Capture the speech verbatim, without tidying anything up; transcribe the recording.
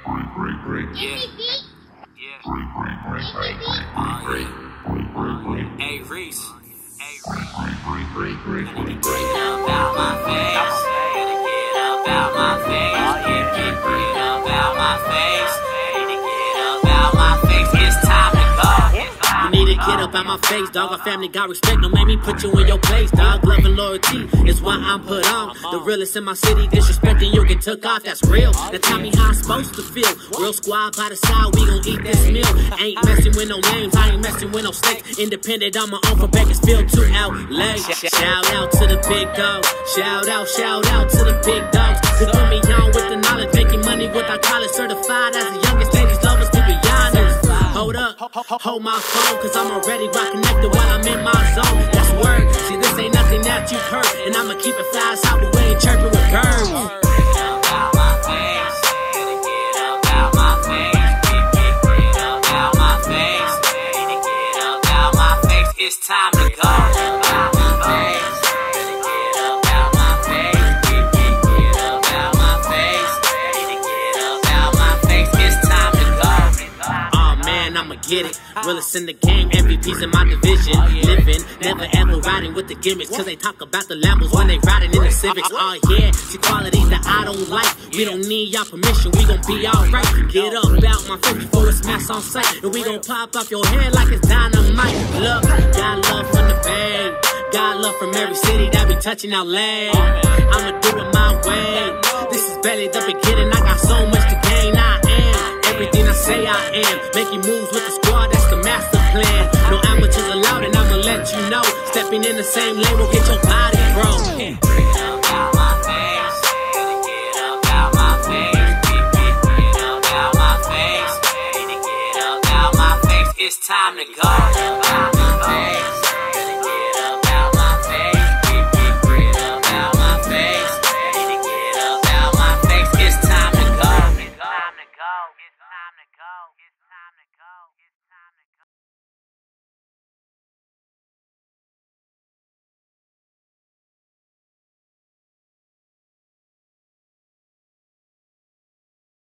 ARuiz. ARuiz. Get up out my face. Get up out my face. Get up out my face. Get up out my face. It's time to go. You need to get up out my face, dog. Our family got respect, don't make me put you in your place, dog. Love and loyalty is what I'm put on. The realest in my city, disrespecting you get took off, that's real. Now tell me how I'm supposed to feel. Real squad by the side, we gon' eat this meal. Ain't messing with no names, I ain't messing with no snakes. Independent on my own from Bakersfield to L A. Shout out to the big dogs. Shout out, shout out to the big dogs. Who put me on with the knowledge, making money without college. Certified as the youngest ladies lovers, to be honest. Hold up, hold my phone, cause I'm already rock connected while I'm in my zone. That's word. See, this ain't nothing that you've heard, and I'ma keep it fast out the way and chirping with birds. Get up out my face. Get up out my face. Get up out my face. Get up out my face. It's time to go. Out my face. Get up out my face. Get up out my face. Get up out my face. It's time to go. Oh man, I'ma get it. Realest in the game, M V Ps in my division. Living, never ever riding with the gimmicks. Till they talk about the Lambos when they riding in the Civics. Oh yeah, see qualities that I don't like. We don't need y'all permission, we gon' be alright. Get up out my face before it's mess on sight. And we gon' pop off your head like it's dynamite. Look, got love from the Bay. Got love from every city that be touching L A. I'ma do it my way. This is barely the beginning, I got so much to gain. I am everything I say I am. Making moves with the squad, that's the master plan. No amateurs allowed, and I'ma let you know. Stepping in the same lane will get your body broke. Get up out my face. Get up out my face. Get up out my face. Get up out my face. It's time to go. Out my face.